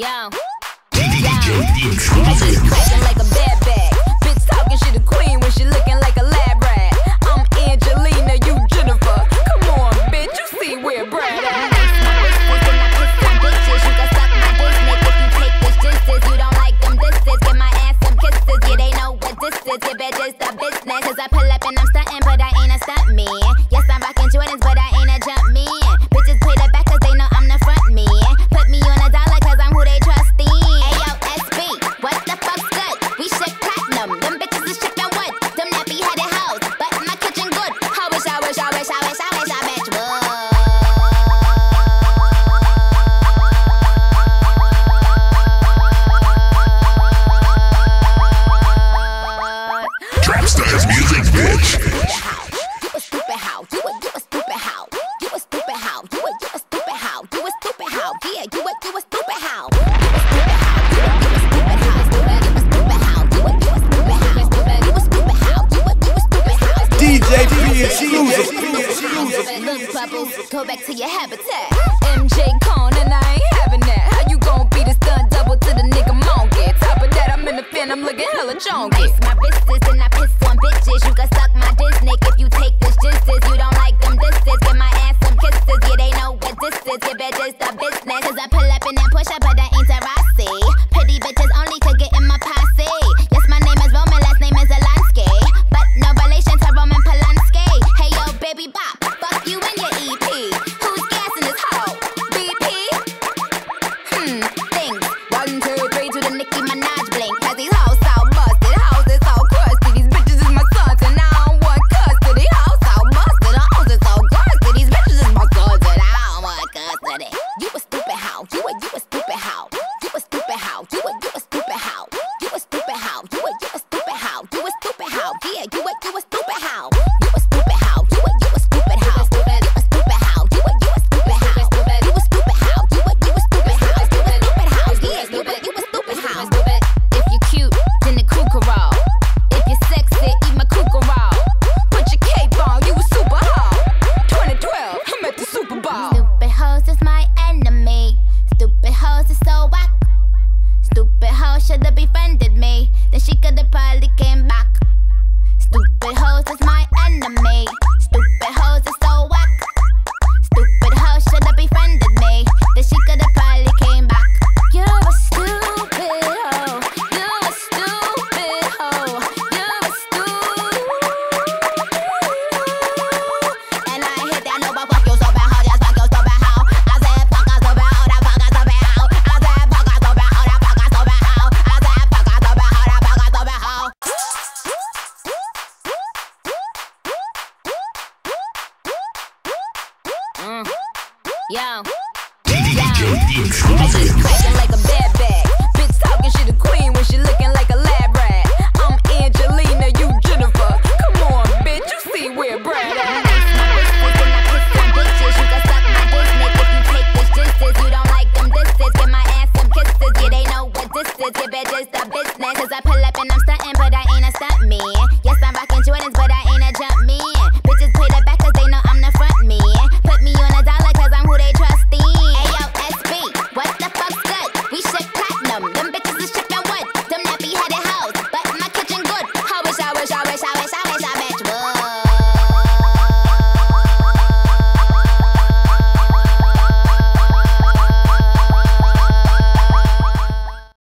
Yo. Cracking like a bad bag. Bitch talking, she the queen when she looking like a lab rat. I'm Angelina, you Jennifer. Come on, bitch, you see where Brad at. You can suck my dick, Nick, if you take this distance. You don't like them disses, give my ass some kisses. Yeah, they know what this is, your bitch is the business. Cause I pull up and I'm stuntin', but I ain't a stunt man. Yes, I'm rockin' Jordans, but I ain't a jump man. Bitches play the back cause they know I'm the front man. Put me on a dollar cause I'm who they trust in. Ayo, SB, what the fuck's good? We shit platinum, them bitches is chicken wood. Them nappy headed hoes, but my kitchen good. I wish I bitch would. Trapstars music, bitch. You a stupid how? You a stupid how? You a stupid how? You a stupid how? You a stupid how? Yeah, you a stupid how? DJ P exclusive. Look, Bubbles, go back to your habitat. MJ Cone and I ain't having that. How you gon' be the stunt double to the nigga monkey? Top of that, I'm in the fin, I'm looking hella chonky. Ice my wrists and I piss on bitches. You can suck my dick, Nick, if you take this distance. You don't like them disses, give my ass some kisses. Yeah, they know what this is, your bitch is the business. Cause I pull up and then push up, but I ain't Rossi. Pretty bitches only could get in my posse. Yes, my name is Roman, last name is Alansky. But no relation to Roman Polanski. Hey yo, baby bop, fuck you and your EP. Who's gassing this hoe? BP? Things. 1, 2, 3 to the Nicki Minaj blink. Cause these hoes so busted, hoes is so crusty. These bitches is my sons and I don't want custody. Hoes so busted, hoes is so crusty. These bitches is my sons and I don't want custody. You a stupid how? You a stupid how? You a stupid how? You a stupid how? You a stupid how? You a stupid how? You a stupid how? Yeah, you a stupid how? You a stupid how? You a stupid how? You a stupid how? You a stupid how? You a stupid how? You a stupid how? You a stupid how? Yeah, you a stupid how? If you cute, then the crew can roll. If you're sexy, eat my cuckoo roll. Put your cape on, you a super hoe. 2012, I'm at the Super Bowl. Stupid hoes is my enemy. Stupid hoes is so whack. Stupid hoes should've befriended me, then she could've probably came back. Stupid hoes is my enemy. Stupid hoes is so whack. Stupid hoes should've befriended me, then she could've probably came back. You're a stupid hoe. You're a stupid hoe. You're a stupid. And I hit that no, but fuck you so bad, hoe. Just fuck you so bad, hoe. I said fuck us so bad, hoe. That fuck us so bad, hoe. I said fuck us so bad, hoe. That fuck us so bad, hoe. I said fuck us so bad, hoe. That fuck us so bad, hoe. Yo. DJ P exclusive. Cracking like a bad bag. Bitch talking, she the queen when she looking like